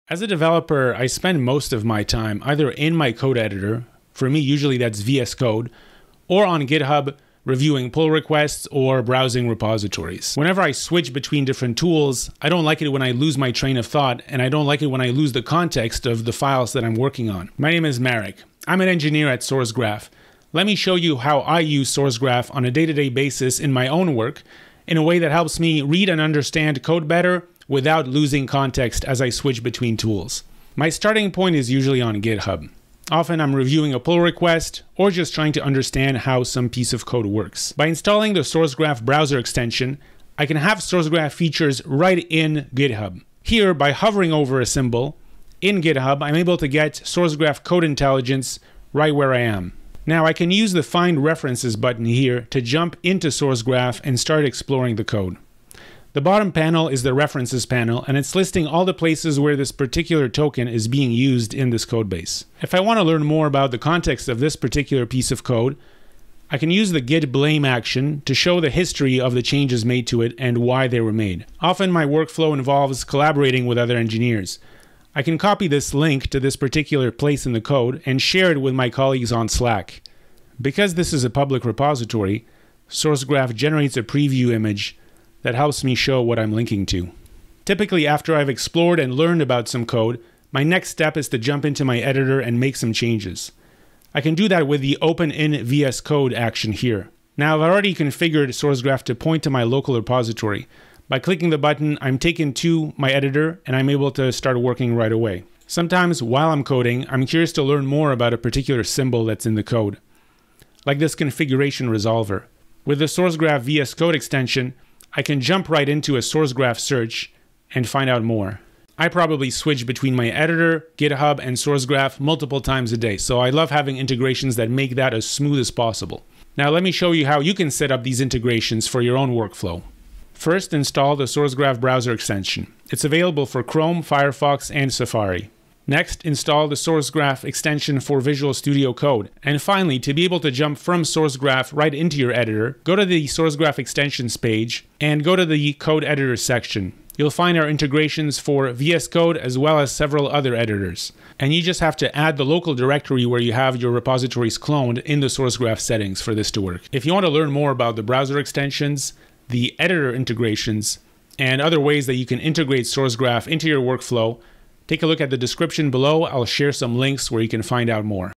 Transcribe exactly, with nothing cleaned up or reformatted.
As a developer, I spend most of my time either in my code editor, for me usually that's V S Code, or on GitHub reviewing pull requests or browsing repositories. Whenever I switch between different tools, I don't like it when I lose my train of thought, and I don't like it when I lose the context of the files that I'm working on. My name is Marek. I'm an engineer at Sourcegraph. Let me show you how I use Sourcegraph on a day-to-day basis in my own work in a way that helps me read and understand code better without losing context as I switch between tools. My starting point is usually on GitHub. Often I'm reviewing a pull request or just trying to understand how some piece of code works. By installing the Sourcegraph browser extension, I can have Sourcegraph features right in GitHub. Here, by hovering over a symbol in GitHub, I'm able to get Sourcegraph code intelligence right where I am. Now I can use the Find References button here to jump into Sourcegraph and start exploring the code. The bottom panel is the References panel, and it's listing all the places where this particular token is being used in this codebase. If I want to learn more about the context of this particular piece of code, I can use the git blame action to show the history of the changes made to it and why they were made. Often my workflow involves collaborating with other engineers. I can copy this link to this particular place in the code and share it with my colleagues on Slack. Because this is a public repository, Sourcegraph generates a preview image that helps me show what I'm linking to. Typically, after I've explored and learned about some code, my next step is to jump into my editor and make some changes. I can do that with the Open in V S Code action here. Now, I've already configured Sourcegraph to point to my local repository. By clicking the button, I'm taken to my editor and I'm able to start working right away. Sometimes, while I'm coding, I'm curious to learn more about a particular symbol that's in the code, like this configuration resolver. With the Sourcegraph V S Code extension, I can jump right into a Sourcegraph search and find out more. I probably switch between my editor, GitHub, and Sourcegraph multiple times a day, so I love having integrations that make that as smooth as possible. Now let me show you how you can set up these integrations for your own workflow. First, install the Sourcegraph browser extension. It's available for Chrome, Firefox, and Safari. Next, install the Sourcegraph extension for Visual Studio Code. And finally, to be able to jump from Sourcegraph right into your editor, go to the Sourcegraph extensions page and go to the Code Editor section. You'll find our integrations for V S Code as well as several other editors. And you just have to add the local directory where you have your repositories cloned in the Sourcegraph settings for this to work. If you want to learn more about the browser extensions, the editor integrations, and other ways that you can integrate Sourcegraph into your workflow, take a look at the description below. I'll share some links where you can find out more.